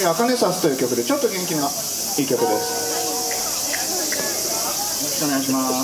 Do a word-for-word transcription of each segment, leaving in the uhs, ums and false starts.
次は「あかねさす」という曲でちょっと元気ないい曲です。よろしくお願いします。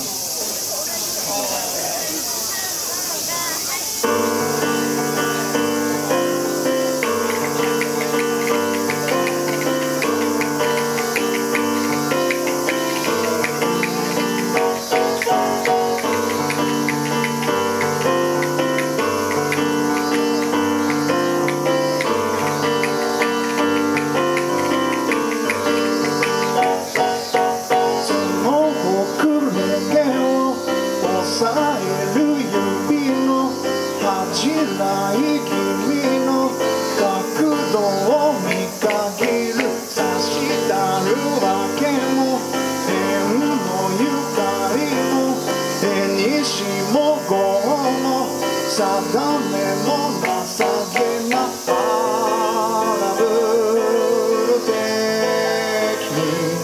ない君の角度を見限る差したるわけも縁のゆかりも縁にしも業も定めも情けな荒ぶる敵に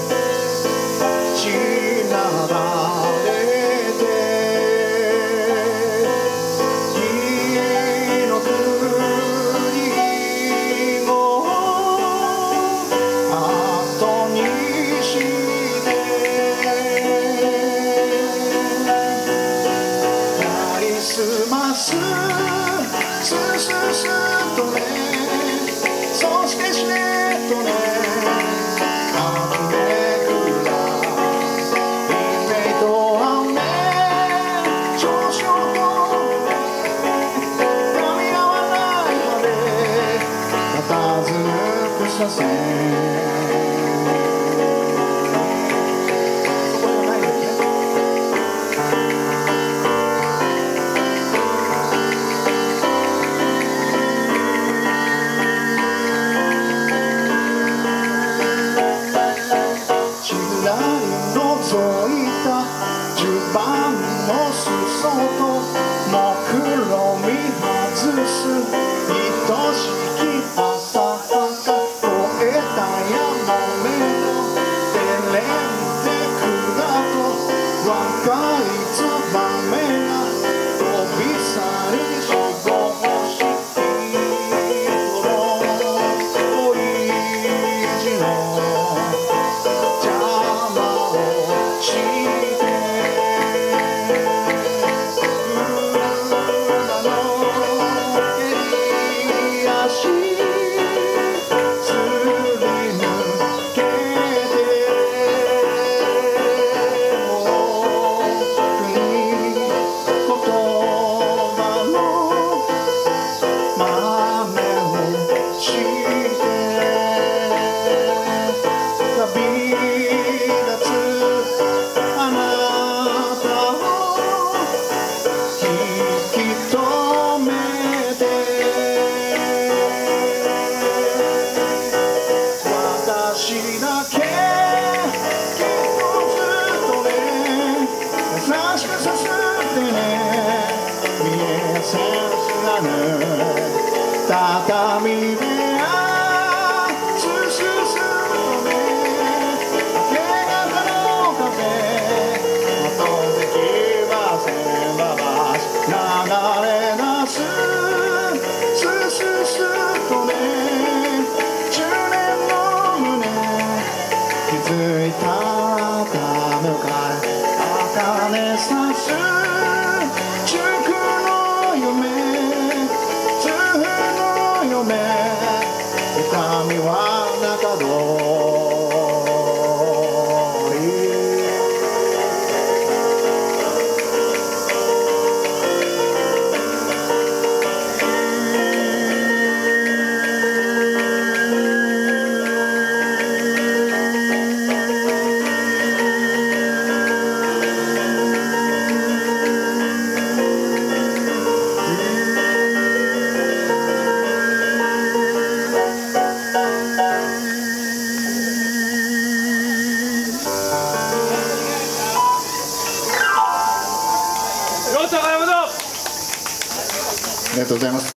血なだれてすますすすすっとねそしてしれっとねあふれくら夢と雨少々と噛み合わないまで佇む草線覗いた襦袢の裾と目論み外す愛しき浅はか越えたやもめのテレンテクだと若いツバメが飛び去り死亡してこの恋路の私だけ結構ずっとね優しくさすってね見えセンスなぬ畳部屋スススとね明け方の風後できませんばばし流れ出すスススとね気づいたらたむかいあかねさす祝の夢痛風の嫁痛みは中通りありがとうございます。